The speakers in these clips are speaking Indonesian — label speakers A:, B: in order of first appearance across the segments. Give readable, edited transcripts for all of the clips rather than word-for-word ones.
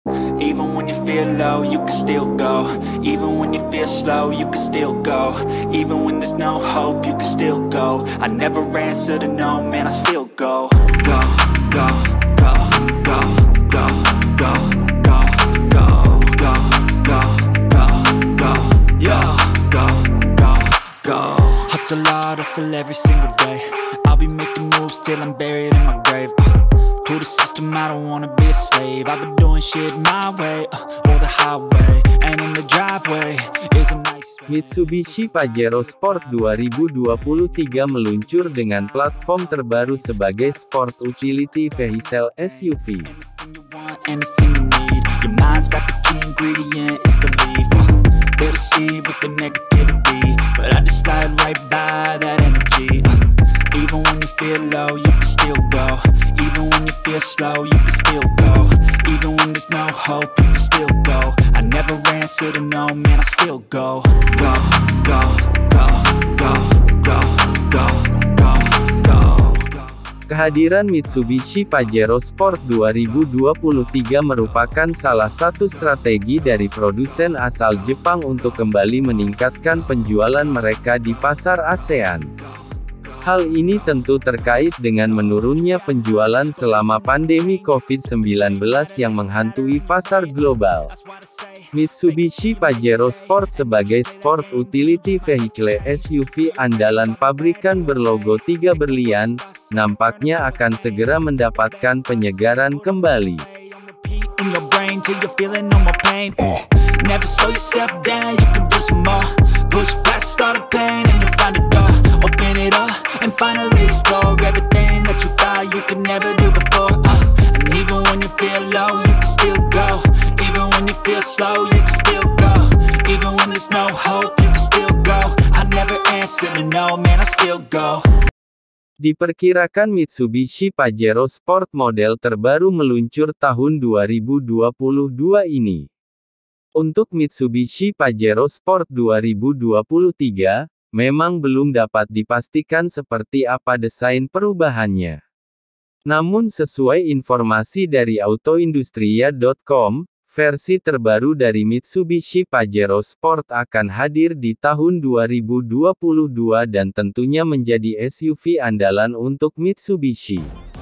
A: Even when you feel low, you can still go. Even when you feel slow, you can still go. Even when there's no hope, you can still go. I never answer to no, man, I still go. Go, go, go, go, go, go, go, go, go, go, go, go, yo, go, go, go. Hustle hard, hustle every single day. I'll be making moves till I'm buried in my grave. To the system, I don't wanna be a slave. I've been doing shit my way, or the highway. And in the driveway is a nice way.
B: Mitsubishi Pajero Sport 2023 meluncur dengan platform terbaru sebagai Sport Utility Vehicle SUV.
A: Anything you want, anything you need. Your mind's got the key ingredient, it's belief. They'll deceive with the negativity, but I just slide right by that energy. Even when you feel low, you can still go. Even when you feel slow, you can still go. Even when there's no hope, you can still go. I never answer to no, man, I still go. Go, go, go, go, go, go, go, go, go.
B: Kehadiran Mitsubishi Pajero Sport 2023 merupakan salah satu strategi dari produsen asal Jepang untuk kembali meningkatkan penjualan mereka di pasar ASEAN. Hal ini tentu terkait dengan menurunnya penjualan selama pandemi COVID-19 yang menghantui pasar global. Mitsubishi Pajero Sport sebagai Sport Utility Vehicle SUV andalan pabrikan berlogo 3 berlian, nampaknya akan segera mendapatkan penyegaran kembali.
A: Never slow yourself down, you can do some more. Push past all the pain and you'll find a door. Open it up and finally explore everything that you thought you could never do before. And even when you feel low, you can still go. Even when you feel slow, you can still go. Even when there's no hope, you can still go. I never answer to no, man, I still go.
B: Diperkirakan Mitsubishi Pajero Sport model terbaru meluncur tahun 2022 ini. Untuk Mitsubishi Pajero Sport 2023, memang belum dapat dipastikan seperti apa desain perubahannya. Namun sesuai informasi dari autoindustria.com, versi terbaru dari Mitsubishi Pajero Sport akan hadir di tahun 2022 dan tentunya menjadi SUV andalan untuk Mitsubishi.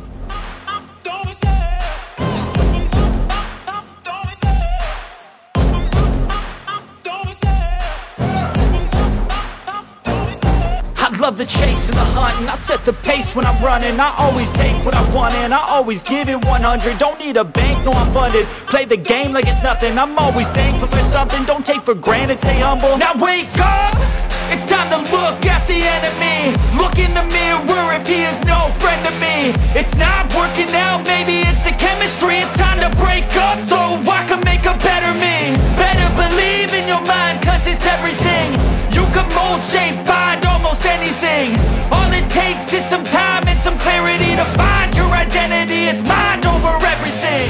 A: Love the chase and the hunt, and I set the pace when I'm running. I always take what I want and I always give it 100. Don't need a bank, no I'm funded. Play the game like it's nothing. I'm always thankful for something. Don't take for granted, stay humble. Now wake up, it's time to look at the enemy. Look in the mirror if he is no friend to me. It's not working out, maybe it's the chemistry. It's time to break up so I can make a better me. Better believe in your mind, cause it's everything. You can mold, shape, find almost anything. All it takes is some time and some clarity to find your identity. It's mind over everything.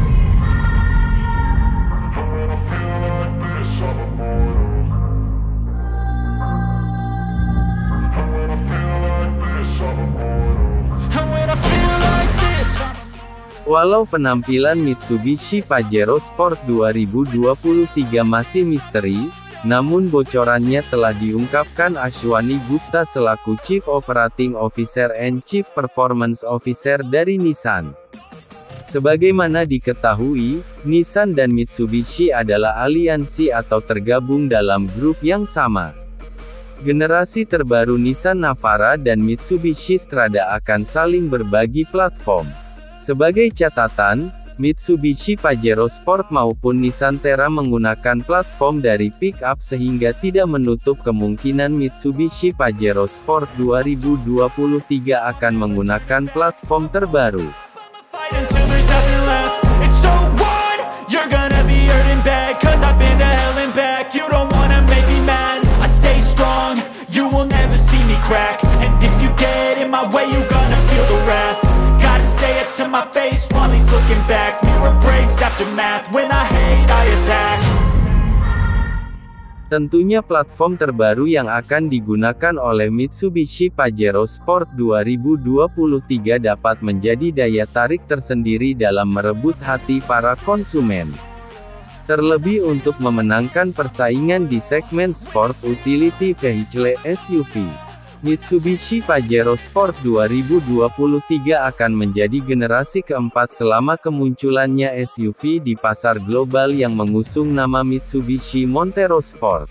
B: Walau penampilan Mitsubishi Pajero Sport 2023 masih misteri, namun bocorannya telah diungkapkan Ashwani Gupta selaku Chief Operating Officer and Chief Performance Officer dari Nissan. Sebagaimana diketahui, Nissan dan Mitsubishi adalah aliansi atau tergabung dalam grup yang sama. Generasi terbaru Nissan Navara dan Mitsubishi Strada akan saling berbagi platform. Sebagai catatan, Mitsubishi Pajero Sport maupun Nissan Terra menggunakan platform dari pick-up sehingga tidak menutup kemungkinan Mitsubishi Pajero Sport 2023 akan menggunakan platform terbaru.
A: To my face while he's looking back. Mirror breaks after math. When I hate, I attack.
B: Tentunya platform terbaru yang akan digunakan oleh Mitsubishi Pajero Sport 2023 dapat menjadi daya tarik tersendiri dalam merebut hati para konsumen. Terlebih untuk memenangkan persaingan di segmen Sport Utility Vehicle SUV. Mitsubishi Pajero Sport 2023 akan menjadi generasi keempat selama kemunculannya SUV di pasar global yang mengusung nama Mitsubishi Montero Sport.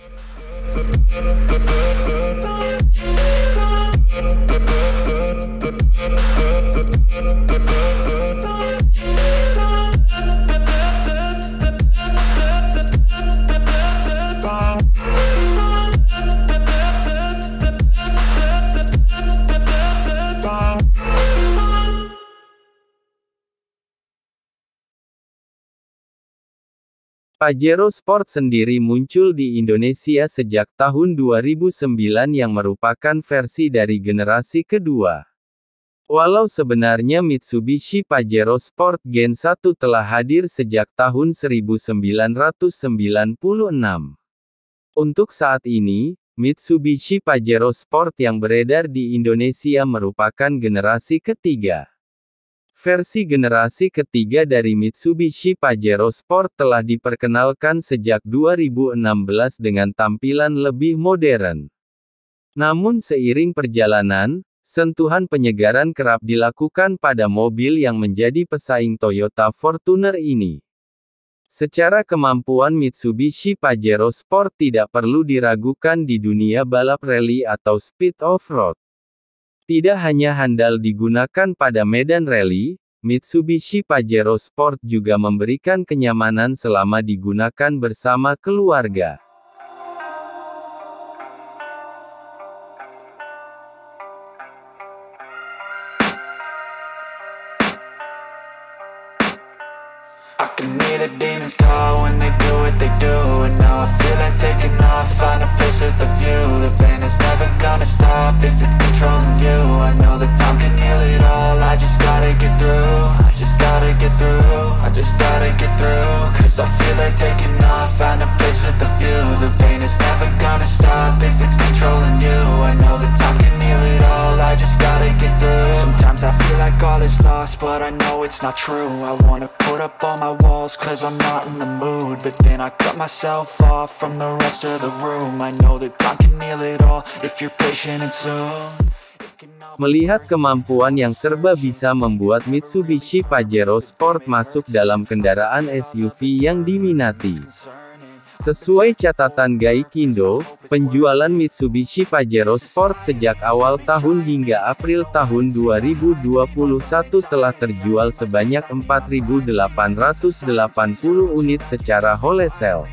B: Pajero Sport sendiri muncul di Indonesia sejak tahun 2009 yang merupakan versi dari generasi kedua. Walau sebenarnya Mitsubishi Pajero Sport Gen 1 telah hadir sejak tahun 1996. Untuk saat ini, Mitsubishi Pajero Sport yang beredar di Indonesia merupakan generasi ketiga. Versi generasi ketiga dari Mitsubishi Pajero Sport telah diperkenalkan sejak 2016 dengan tampilan lebih modern. Namun seiring perjalanan, sentuhan penyegaran kerap dilakukan pada mobil yang menjadi pesaing Toyota Fortuner ini. Secara kemampuan Mitsubishi Pajero Sport tidak perlu diragukan di dunia balap rally atau speed off-road. Tidak hanya handal digunakan pada medan rally, Mitsubishi Pajero Sport juga memberikan kenyamanan selama digunakan bersama keluarga.
A: I can hear the demons call when they do what they do, and now I feel like taking off, find a place with a view. The pain is never gonna stop if it's controlling you. I know that time can heal it all, I just gotta get through. I just gotta get through, I just gotta get through. Cause I feel like taking off, find a place with a view. The pain is never gonna stop if it's controlling you. I know that time can heal it all, I just gotta get through. Sometimes I feel like all is lost, but I know it's not true. I wanna put up all my walls cause I'm not in the mood, but then I cut myself off from the rest of the room. I know that time can heal it all if you're patient and soon.
B: Melihat kemampuan yang serba bisa membuat Mitsubishi Pajero Sport masuk dalam kendaraan SUV yang diminati. Sesuai catatan Gaikindo, penjualan Mitsubishi Pajero Sport sejak awal tahun hingga April tahun 2021 telah terjual sebanyak 4.880 unit secara wholesale.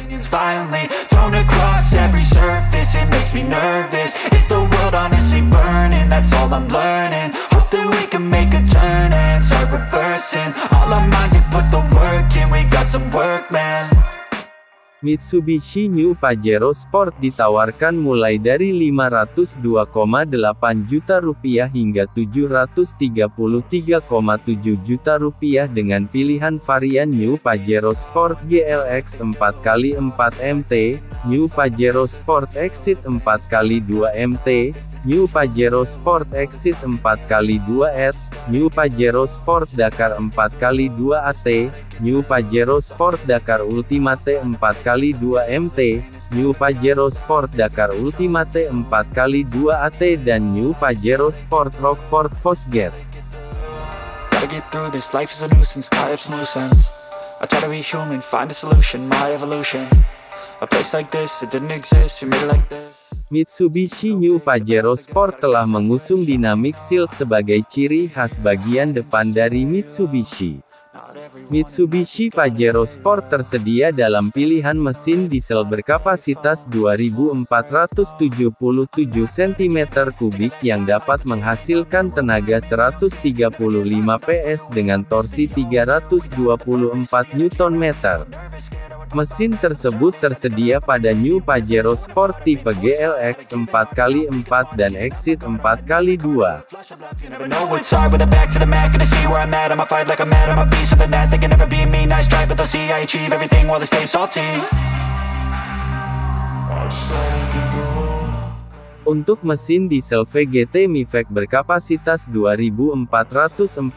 B: Mitsubishi New Pajero Sport ditawarkan mulai dari Rp502,8 juta hingga Rp733,7 juta dengan pilihan varian New Pajero Sport GLX 4x4 MT, New Pajero Sport Exit 4x2 MT, New Pajero Sport Exit 4x2 ET, New Pajero Sport Dakar 4x2 AT, New Pajero Sport Dakar Ultimate 4x2 MT, New Pajero Sport Dakar Ultimate 4x2 AT dan New Pajero Sport Rockford Fosgate.
A: Gotta get through this, life is a nuisance, tie up some loose ends. I try to be human, find a solution, my evolution. A place like this, it didn't exist, we made it like this.
B: Mitsubishi New Pajero Sport telah mengusung Dynamic Shield sebagai ciri khas bagian depan dari Mitsubishi. Mitsubishi Pajero Sport tersedia dalam pilihan mesin diesel berkapasitas 2.477 cm3 yang dapat menghasilkan tenaga 135 PS dengan torsi 324 Nm. Mesin tersebut tersedia pada New Pajero Sport tipe GLX 4x4 dan Exit 4x2. Untuk mesin diesel VGT Mivec berkapasitas 2442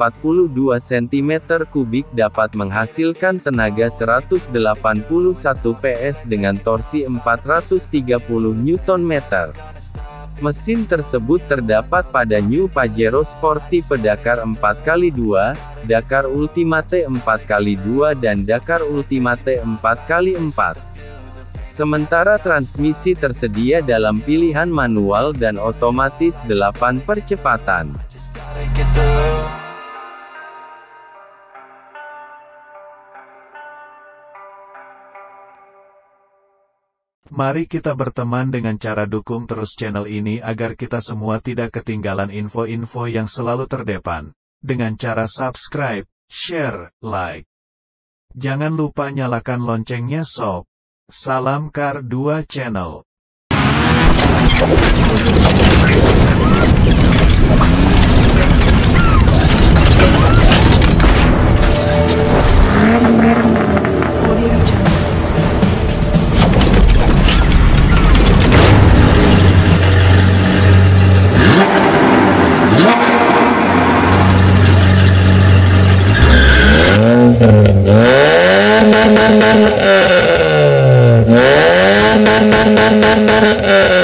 B: cm3 dapat menghasilkan tenaga 181 PS dengan torsi 430 Nm. Mesin tersebut terdapat pada New Pajero Sport tipe Dakar 4x2, Dakar Ultimate 4x2 dan Dakar Ultimate 4x4. Sementara transmisi tersedia dalam pilihan manual dan otomatis 8 percepatan.
C: Mari kita berteman dengan cara dukung terus channel ini agar kita semua tidak ketinggalan info-info yang selalu terdepan. Dengan cara subscribe, share, like. Jangan lupa nyalakan loncengnya sob. Salam Kar 2 Channel.
D: Na na na na na